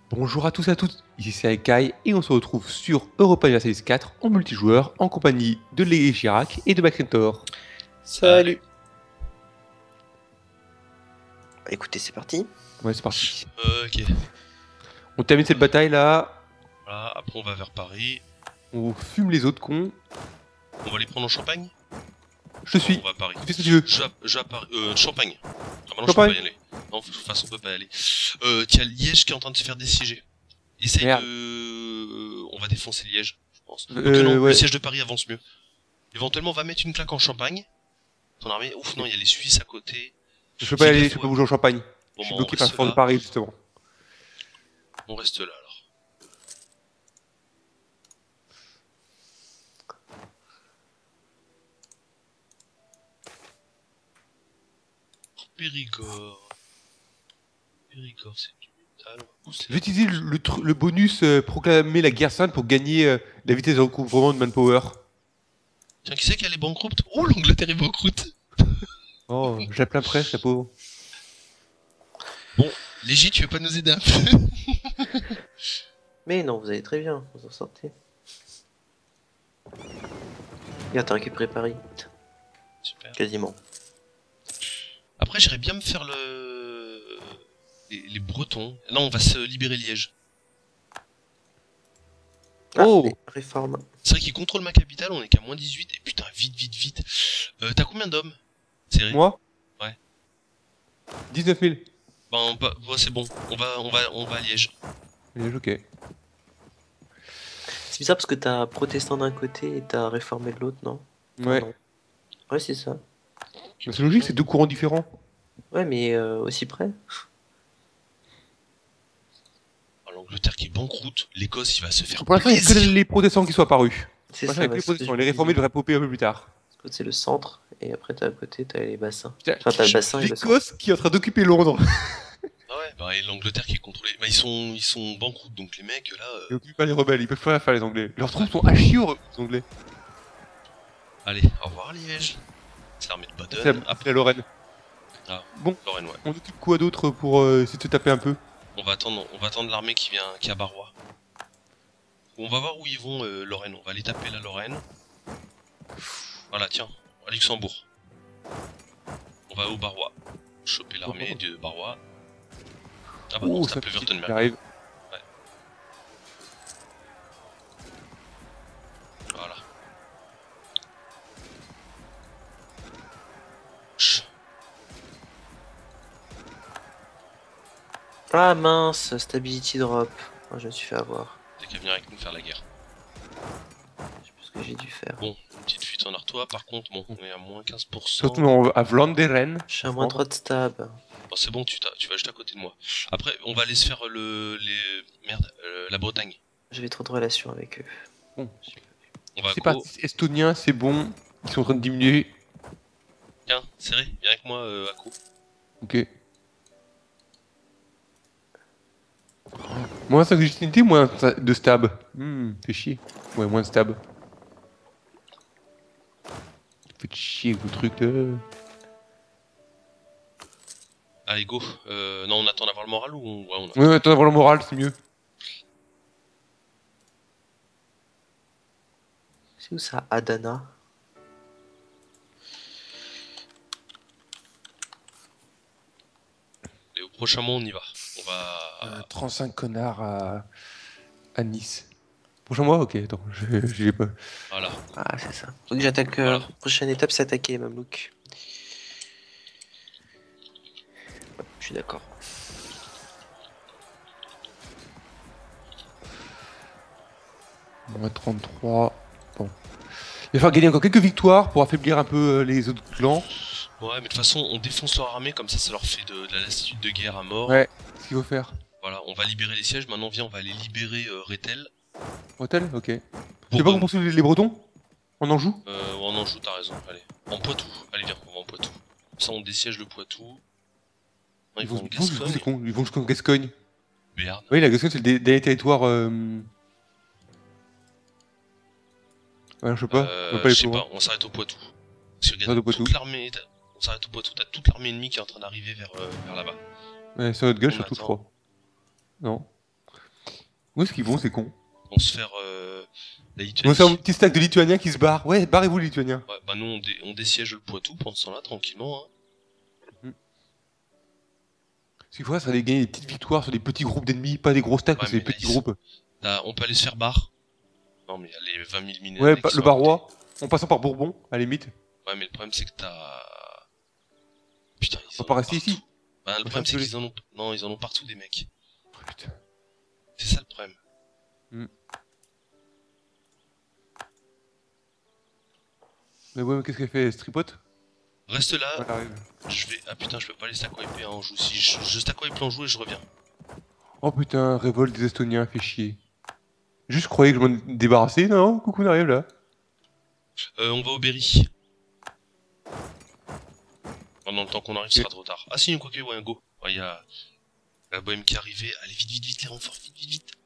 Bonjour à tous et à toutes, ici c'est Akai et on se retrouve sur Europa Universalis 4 en multijoueur en compagnie de Léa Chirac et de Macrentor. Salut. Bah, écoutez, c'est parti. Ouais, c'est parti. Ok. On termine cette bataille là, Voilà, après on va vers Paris. on fume les autres cons. On va les prendre en Champagne. Je suis. On va à Paris. Fais ce que tu veux. Je vais à Paris. Champagne. Ah bah non, Champagne. je peux pas y aller. Non, de toute façon, on peut pas y aller. Tiens, Liège qui est en train de se faire dessiéger. Essaye Merde. de... On va défoncer Liège, je pense. Ok, Ouais. non, le siège de Paris avance mieux. Éventuellement, on va mettre une claque en Champagne. Ton armée... Ouf, non, il y a les Suisses à côté. Je peux pas y aller, je peux pas bouger en Champagne. Bon, Je suis bah, bloqué on par le reste fort de là. Paris justement. On reste là, alors. Périgord. Périgord, c'est du métal. Où c'est Je vais utiliser le bonus proclamer la guerre sainte pour gagner la vitesse de recouvrement de manpower. Tiens, qui c'est qui a les banqueroutes? Oh, l'Angleterre est banqueroute. Oh, j'ai plein presse, la pauvre. Bon, Légie, tu veux pas nous aider un peu? Mais non, vous allez très bien, vous en sortez. Regarde, t'as récupéré Paris. Super. Quasiment. Après, j'irais bien me faire les Bretons. Non, on va se libérer Liège. Oh. les réformes. C'est vrai qu'ils contrôlent ma capitale, on est qu'à moins 18. Et putain, vite. T'as combien d'hommes? Serré. Moi Ouais. 19 000. Ben, ouais, c'est bon. On va à Liège. Ok. C'est bizarre parce que t'as protestant d'un côté et t'as réformé de l'autre, non? Ouais. Non. Ouais, c'est ça. Mais c'est logique, c'est deux courants différents. Ouais, mais aussi près. Alors, l'Angleterre qui est banqueroute, l'Écosse, il va se faire Pour l'instant, il n'y a que plaisir. les protestants qui sont apparus. C'est Pour l'instant, ça. il n'y a que Ouais, les c'est ce que protestants. je Les me réformés disais. devraient popper un peu plus tard. Parce que c'est le centre et après t'as à côté t'as les bassins. Putain, Enfin, t'as le bassin et le centre. l'Écosse qui est en train d'occuper Londres. Ah ouais, bah, et l'Angleterre qui est contrôlée. Bah, ils sont banqueroute, donc les mecs, là... Ils occupent pas les rebelles, ils peuvent pas faire les Anglais. Leurs troupes sont à chier, les Anglais. Allez, au revoir Liège. C'est l'armée de C'est Baden. après la Lorraine. Ah, Bon, Lorraine, ouais. on occupe quoi d'autre pour essayer de se taper un peu? On va attendre l'armée qui est à Barrois. On va voir où ils vont, Lorraine. On va aller taper la Lorraine. Voilà, tiens, à Luxembourg. On va au Barrois. Choper l'armée de Barrois. Ah bah non, Oh, ça ça peut pique, Württemberg. j'arrive. Voilà. Chut. Ah mince, stability drop. Ah, je me suis fait avoir. T'as qu'à venir avec nous faire la guerre. Je sais plus ce que j'ai dû faire. Bon, une petite fuite en Artois. Par contre, bon, on est à moins 15%. Surtout à Vlaanderen. Je suis à moins 3 de stab. Bon, c'est bon, tu vas juste à côté de moi. Après, on va aller se faire la Bretagne. J'avais trop de relations avec eux. Bon, On va à c'est Caux. parti, estonien, c'est bon. Ils sont en train de diminuer. Tiens, serré, viens avec moi à Caux. Ok. Moins 5 de légitimité, moins de stab. Fait chier. Ouais, moins de stab. Faites chier, vos trucs là. Allez, go. Non, on attend d'avoir le moral ou ouais, on a... Ouais, attends d'avoir le moral, c'est mieux. C'est où ça, Adana? Et au prochain mois, on y va. On va... 35 connards à Nice. Prochain mois? Ok, attends, j'ai pas. Voilà. Ah, c'est ça. Donc j'attaque. Voilà. Prochaine étape, c'est attaquer les Mamelouks. Ouais, je suis d'accord. Moins 33. Bon. Il va falloir gagner encore quelques victoires pour affaiblir un peu les autres clans. Ouais, mais de toute façon, on défonce leur armée, comme ça leur fait de la lassitude de guerre à mort. Ouais, c'est ce qu'il faut faire. Voilà, on va libérer les sièges. Maintenant, viens, on va aller libérer Rethel. Hôtel? Ok. Tu sais pas Bourbonne. qu'on poursuit les Bretons? On en joue? On en joue, t'as raison. Allez. En Poitou. Allez, viens, on va en Poitou. Comme ça, on désiège le Poitou. Non, ils vont en c'est Gascogne. con, ils vont jusqu'en Gascogne. Béarn. Oui, la Gascogne, c'est le dernier territoire. Ouais, je sais pas. On va pas Je aller sais plus loin. pas, on s'arrête au Poitou. Parce que s'arrête au regarde, Poitou. toute l'armée... On s'arrête au Poitou, t'as toute l'armée ennemie qui est en train d'arriver vers là-bas. Ouais, c'est notre gueule On surtout, je attend. crois. Non. Où est-ce qu'ils vont, c'est con? On se faire la Moi, Lituanie. c'est un petit stack de Lituaniens qui se barrent. Ouais, barrez-vous, les Lituaniens. Ouais, bah nous on désiège le Poitou pendant ce temps-là, tranquillement. Hein. Ce qu'il faudrait, c'est gagner des petites victoires sur des petits groupes d'ennemis, pas des gros stacks, Ouais, mais c'est des mais là, petits groupes. Là, on peut aller se faire barre. Non mais il y a les 20 000 mineurs. Ouais, le Barrois, en passant par Bourbon, à la limite. Ouais, mais le problème c'est que t'as... Putain, ils On en va pas ont rester partout. ici. Bah, le On problème c'est va qu'ils en ont... Non, ils en ont partout des mecs. Oh, putain. C'est ça le problème. Mais ouais, mais qu'est-ce qu'elle fait, Stripote? Reste là, Elle arrive. je vais... Ah putain, je peux pas les stack wiper en joue. Si je stack wipe en joue et je reviens. Oh putain, révolte des Estoniens, fait chier. Juste croyais que je m'en débarrassais, non? Coucou, on arrive là. On va au Berry. Pendant le temps qu'on arrive, ce sera trop tard. Ah si, quoique, ouais, go. Ouais, il y a la bohème qui est arrivée. Allez, vite, vite, vite, les renforts, vite, vite, vite.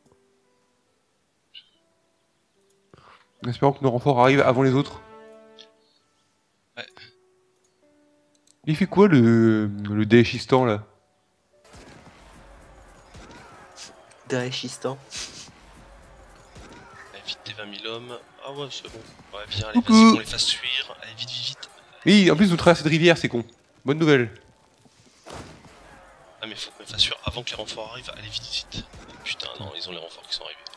En espérant que nos renforts arrivent avant les autres. Ouais. Il fait quoi le Daeshistan là? Daeshistan. Allez, vite, tes 20 000 hommes. Ah ouais, c'est bon. Ouais, viens, allez, Coucou. vas-y, qu'on les fasse fuir. Allez, vite, vite, vite. Oui, en plus, nous traversons cette rivière, c'est con. Bonne nouvelle. Ah mais faut qu'on les fasse fuir avant que les renforts arrivent. Allez, vite, vite. Putain, non, ils ont les renforts qui sont arrivés.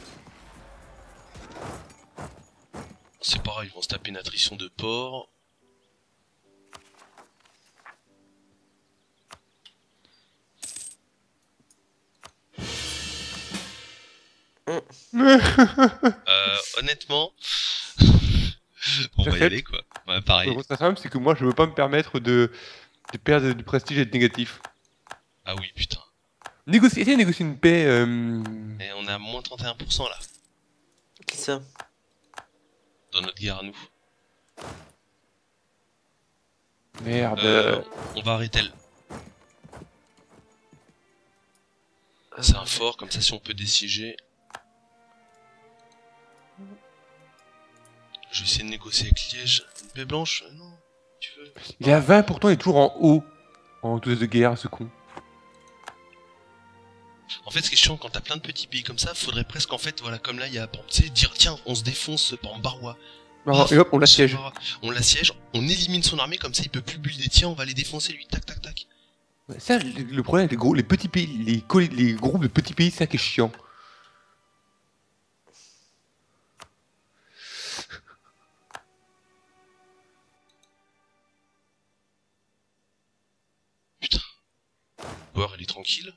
C'est pareil, ils vont se taper une attrition de porc. Honnêtement, on va y aller quoi. Ouais, pareil. Ce simple, c'est que moi, je veux pas me permettre de perdre du prestige et être négatif. Ah oui, putain. Essayez de négocier une paix. Et on est à moins 31% là, Qui ça? dans notre guerre à nous. Merde. On va arrêter le... C'est un fort, comme ça si on peut désiéger. Je vais essayer de négocier avec Liège. Une paix blanche? Non, tu veux? Il est à 20, pourtant il est toujours en haut. En tout de guerre, ce con. En fait, ce qui est chiant, quand t'as plein de petits pays comme ça, faudrait presque, en fait, voilà, comme là, il y a, tu sais, dire, tiens, on se défonce, par exemple, Barrois. Et hop, on l'assiège. On l'assiège, on élimine son armée, comme ça, il peut plus builder. Tiens, on va les défoncer, lui, tac, tac, tac. Ça, le problème avec les petits pays, les groupes de petits pays, c'est ça qui est chiant. Putain. Power, elle est tranquille.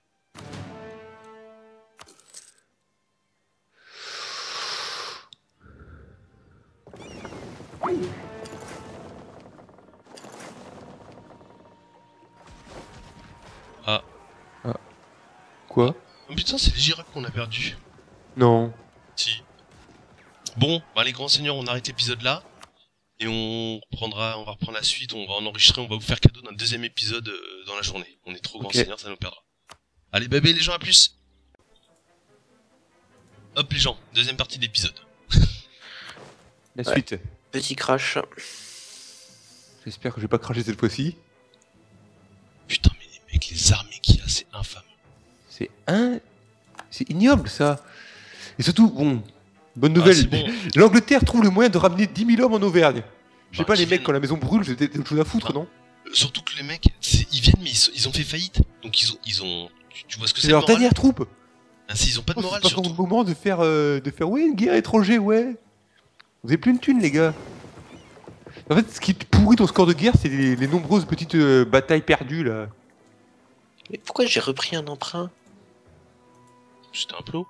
Ah. Quoi? Oh, putain, c'est les Girac qu'on a perdu. Non. Si. Bon, bah les grands seigneurs, on arrête l'épisode là. Et on va reprendre la suite, on va en enregistrer, on va vous faire cadeau d'un deuxième épisode dans la journée. On est trop grands seigneurs, ça nous perdra. Allez, bébé les gens, à plus. Hop les gens, deuxième partie de l'épisode. La suite. Petit crash. J'espère que je vais pas cracher cette fois-ci. Putain, mais les mecs, les armées qu'il y a, c'est infâme. C'est ignoble ça. Et surtout, bon, bonne nouvelle, c'est bon. l'Angleterre trouve le moyen de ramener 10 000 hommes en Auvergne. Je sais Bah, pas, les qu'ils mecs, viennent. quand la maison brûle, j'ai autre chose à foutre, Bah, non? Surtout que les mecs, ils viennent mais ils ont fait faillite. Donc ils ont... Tu vois ce que C'est c'est leur le moral? dernière troupe. Ah, si, ils ont pas de Oh, morale c'est pas le surtout. moment de faire, ouais, une guerre étrangère, ouais. Vous avez plus une thune, les gars. En fait, ce qui pourrit ton score de guerre, c'est les nombreuses petites batailles perdues, là. Mais pourquoi j'ai repris un emprunt? C'était un plot.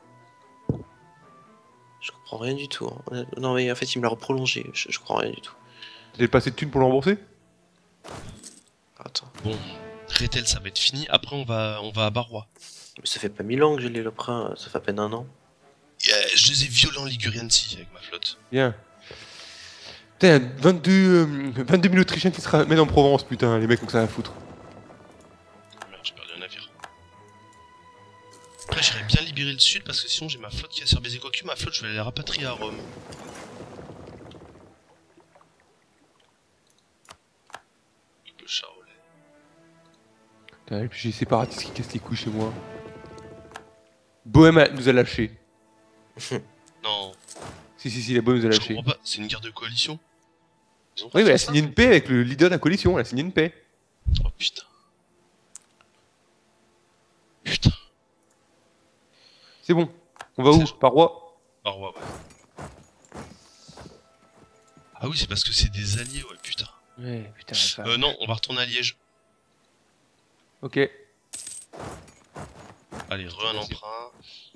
Je comprends rien du tout. Hein. Non mais en fait il me l'a reprolongé, je comprends rien du tout. T'avais pas assez de thunes pour le rembourser? Attends. Bon, Rétel ça va être fini, après on va à Barrois. Mais ça fait pas 1000 ans que j'ai l'emprunt, ça fait à peine un an. Yeah, je les ai violés en Liguriancy avec ma flotte. Bien. Putain, 22 000 Autrichiens qui se ramènent en Provence, putain, les mecs ont que ça à foutre. Merde, j'ai perdu un navire. Après j'irais bien libérer le sud parce que sinon j'ai ma flotte qui a surbaisé. Quoique ma flotte je vais aller la rapatrier à Rome. Le charolais. Putain, et puis j'ai les séparatistes qui cassent les couilles chez moi. Nous a lâchés. Non, Si, la Bohème nous a je lâchés. comprends pas, c'est une guerre de coalition. Ils ont Oui, mais elle fait a ça. signé une paix avec le leader de la coalition, elle a signé une paix. Oh putain. Putain. C'est bon. On va où? C'est- Par roi? Barrois, ouais. Ah oui, c'est parce que c'est des alliés, ouais, putain. Ouais, putain. Non, on va retourner à Liège. Ok. Allez, un emprunt.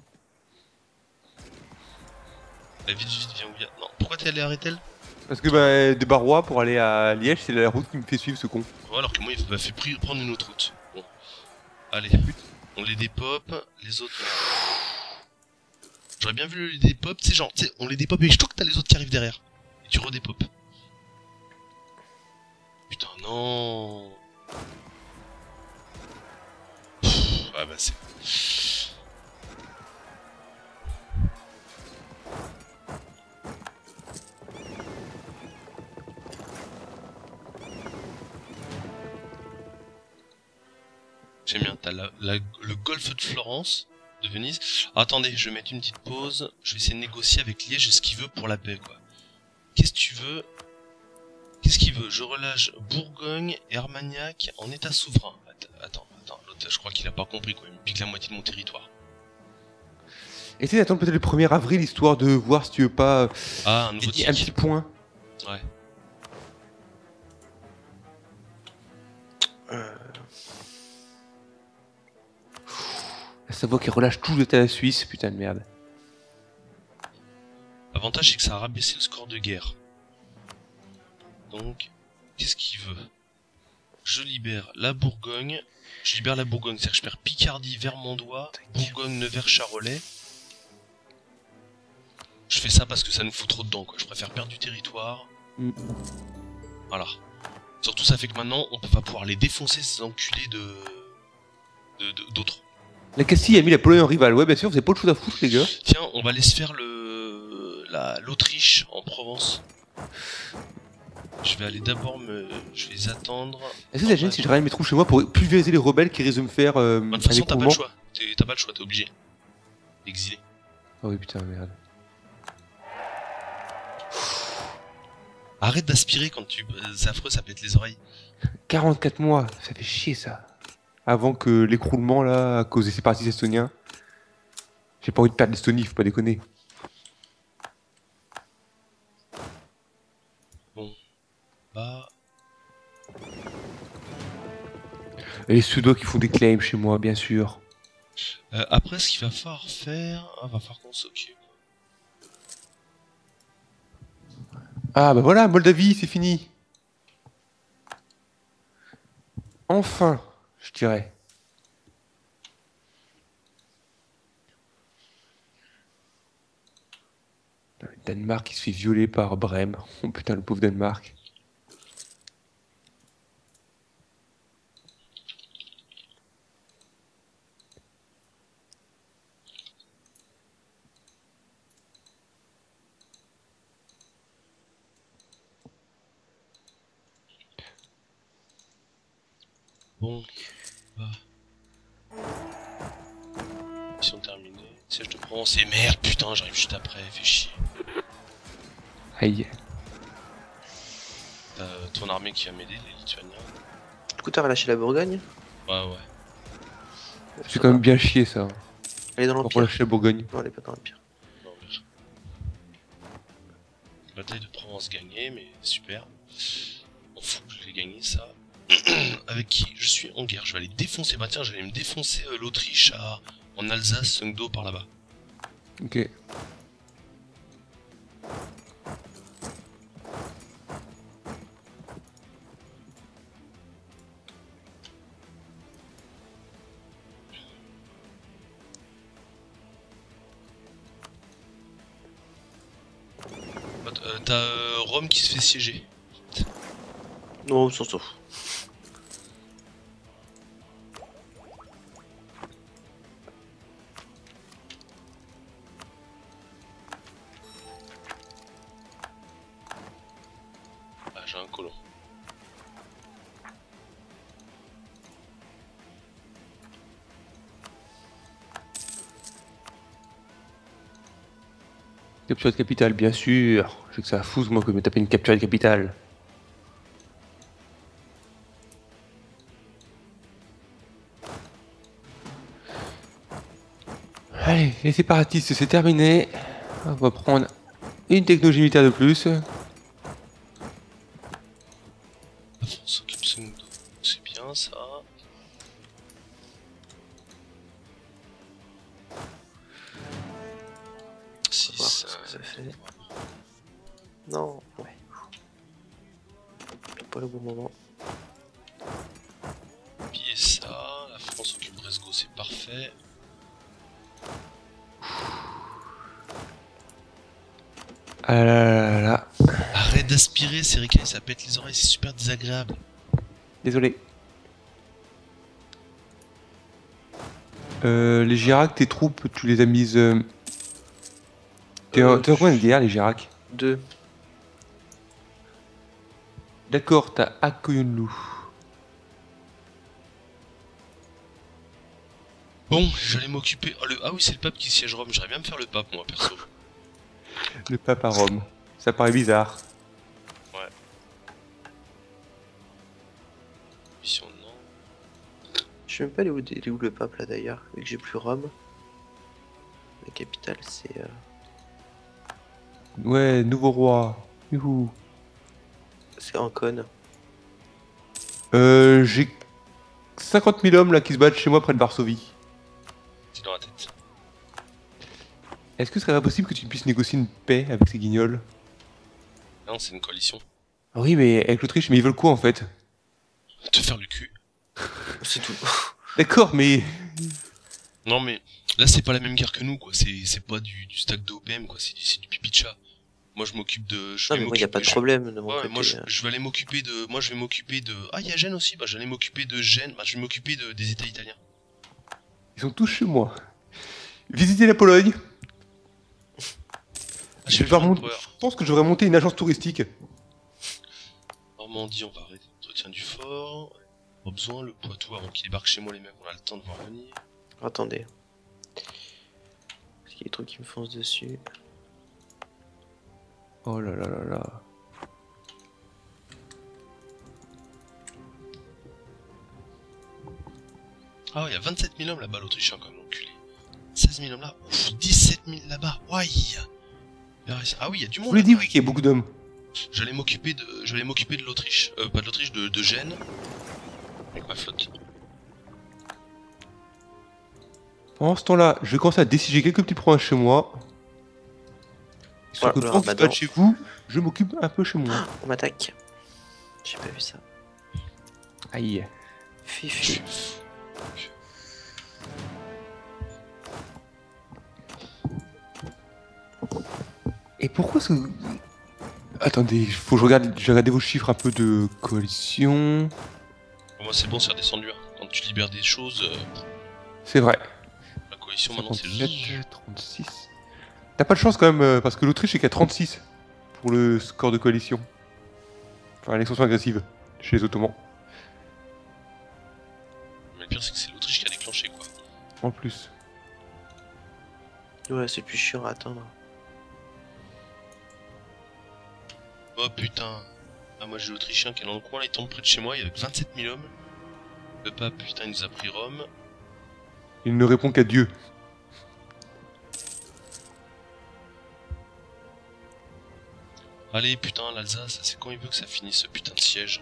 La ville vite vient où il y a... Non, pourquoi t'es allé à Rethel? Parce que bah, de Barrois pour aller à Liège, c'est la route qui me fait suivre ce con. Ouais, alors que moi, il m'a fait prendre une autre route. Bon. Allez, on les dépop, les autres... J'aurais bien vu les dépop, tu sais, genre, tu sais, on les dépop et je trouve que t'as les autres qui arrivent derrière. Et tu redépop. Putain, non. Ah bah c'est... J'aime bien, t'as le golfe de Florence, de Venise. Ah, attendez, je vais mettre une petite pause. Je vais essayer de négocier avec Liège ce qu'il veut pour la paix, quoi. Qu'est-ce que tu veux? Qu'est-ce qu'il veut? Je relâche Bourgogne et Armagnac en état souverain. Attends, l'autre, je crois qu'il a pas compris, quoi. Il me pique la moitié de mon territoire. Essaye d'attendre peut-être le 1er avril, histoire de voir si tu veux pas... Ah, un nouveau un tic. petit point. Ouais. La Savoie qui relâche tout l'état de la Suisse, putain de merde. L'avantage, c'est que ça a rabaissé le score de guerre. Donc, qu'est-ce qu'il veut? Je libère la Bourgogne. Je libère la Bourgogne, c'est-à-dire que je perds Picardie, Vermandois, Bourgogne, Nevers, Charolais. Je fais ça parce que ça nous fout trop dedans, quoi. Je préfère perdre du territoire. Mm. Voilà. Surtout, ça fait que maintenant, on va pouvoir les défoncer, ces enculés d'autres. La Castille a mis la Pologne en rival, ouais bien sûr, vous avez pas de choses à foutre les gars. Tiens, on va laisser faire l'Autriche en Provence. Je vais aller d'abord je vais les attendre. Est-ce que ça gêne si je ramène mes troupes chez moi pour pulvériser les rebelles qui risquent de me faire De toute façon, t'as pas le écroulement? choix. T'as pas le choix, t'es obligé. Exilé. Ah oui putain merde. Arrête d'aspirer quand tu... C'est affreux, ça pète les oreilles. 44 mois, ça fait chier ça. Avant que l'écroulement là, à cause des séparatistes estoniens. J'ai pas envie de perdre l'Estonie, faut pas déconner. Bon. Bah... Et les Suédois qui font des claims chez moi, bien sûr. Après, ce qu'il va falloir faire... Ah, va falloir qu'on s'occupe. Ah bah voilà, Moldavie, c'est fini. Enfin, je dirais. Le Danemark qui se fait violer par Brême. Oh putain, le pauvre Danemark. Bon. Bah... Mission terminée. Siège de Provence et merde, putain, j'arrive juste après, fais chier. Aïe. T'as ton armée qui va m'aider, les Lituaniens. Du coup, t'as relâché la Bourgogne? Ouais. C'est quand même bien chier ça. Elle est dans Pour l'Empire. relâcher la Bourgogne. Non, elle est pas dans l'Empire. Non, bien. Bataille de Provence gagnée, mais super. On fout, je l'ai gagné ça. Avec qui je suis en guerre. Je vais aller défoncer. Bah tiens, j'allais me défoncer l'Autriche en Alsace, Sungdo par là-bas. Ok. T'as Rome qui se fait siéger. Non, on s'en fout. Ah, j'ai un colon. Capture de capitale, bien sûr. Je sais que ça fout moi que me taper une capture de capitale. Allez, les séparatistes, c'est terminé. On va prendre une technologie militaire de plus. La France s'occupe de nous. C'est bien ça. On va voir ce que ça fait. Non, ouais. Pas le bon moment. Piller ça. La France s'occupe de Resgo, c'est parfait. Ah là là là là. Arrête d'aspirer, c'est Ricaille, ça pète les oreilles, c'est super désagréable. Désolé. Les Girac, tes troupes, tu les as mises... T'es en combien de guerre, les Girac? 2. D'accord, t'as Akoyunlu. Bon, j'allais m'occuper... Oh, ah oui, c'est le pape qui siège Rome, j'aimerais bien me faire le pape, moi, perso. Le pape à Rome. Ça paraît bizarre. Ouais. Mission non. Je sais même pas il est où le pape là d'ailleurs, vu que j'ai plus Rome. La capitale c'est... Ouais, nouveau roi. Youhou. C'est Ancône. J'ai 50 000 hommes là qui se battent chez moi près de Varsovie. C'est dans la tête. Est-ce que ce serait pas possible que tu puisses négocier une paix avec ces guignols? Non, c'est une coalition. Oui, mais avec l'Autriche, mais ils veulent quoi en fait? Te faire le cul. C'est tout. D'accord, mais... Non mais, là c'est pas la même guerre que nous, quoi. C'est pas du stack d'OPM, quoi. C'est du pipi de chat. Moi je m'occupe de... Non mais moi y a pas de problème de mon Ouais, côté. moi je vais aller m'occuper de... Moi je vais m'occuper de... Ah, il y a Gênes aussi. Bah j'allais m'occuper de Gênes. Bah je vais m'occuper des États italiens. Ils sont tous chez moi. Visitez la Pologne. Ah, Je pense que je devrais monter une agence touristique. Normandie, on va arrêter l'entretien du fort. Pas besoin, le Poitou, avant qu'il débarque chez moi, les mecs, on a le temps de voir venir. Attendez. Parce qu'il y a des trucs qui me foncent dessus. Oh là là là là. Ah ouais, il y a 27 000 hommes là-bas, l'Autrichien, quand même, enculé. 16 000 hommes là, ouf, 17 000 là-bas, ouais. Ah oui, il y a du Je monde. vous l'ai dit, oui, qu'il y a beaucoup d'hommes. J'allais m'occuper de l'Autriche, pas de l'Autriche, de Gênes. Avec ma flotte. Pendant ce temps-là, je vais commencer à décider quelques petits provinces chez moi. Sur que le pendant que Ramadan. chez vous, je m'occupe un peu chez moi. On m'attaque. J'ai pas vu ça. Aïe. Fifi. Et pourquoi ce... Attendez, faut que je regarde vos chiffres un peu de coalition. Pour moi, c'est bon, c'est redescendu. Hein. Quand tu libères des choses, C'est vrai. la coalition maintenant c'est 57, 36. T'as pas de chance quand même, parce que l'Autriche est qu'à 36 pour le score de coalition. Enfin, l'extension agressive chez les Ottomans. Mais le pire, c'est que c'est l'Autriche qui a déclenché, quoi. En plus. Ouais, c'est plus chiant à atteindre. Oh putain. Ah, moi j'ai l'Autrichien qui est dans le coin, là, il tombe près de chez moi, il y a 27 000 hommes. Le pape, putain, il nous a pris Rome. Il ne répond qu'à Dieu. Allez, putain, l'Alsace, c'est quand il veut que ça finisse ce putain de siège.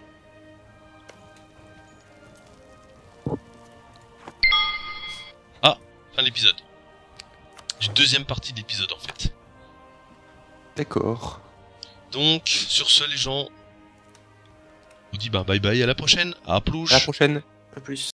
Ah, fin de l'épisode. Du deuxième partie de l'épisode en fait. D'accord. Donc, sur ce les gens, on vous dit bah bye bye, à la prochaine, à plus. À la prochaine. À plus.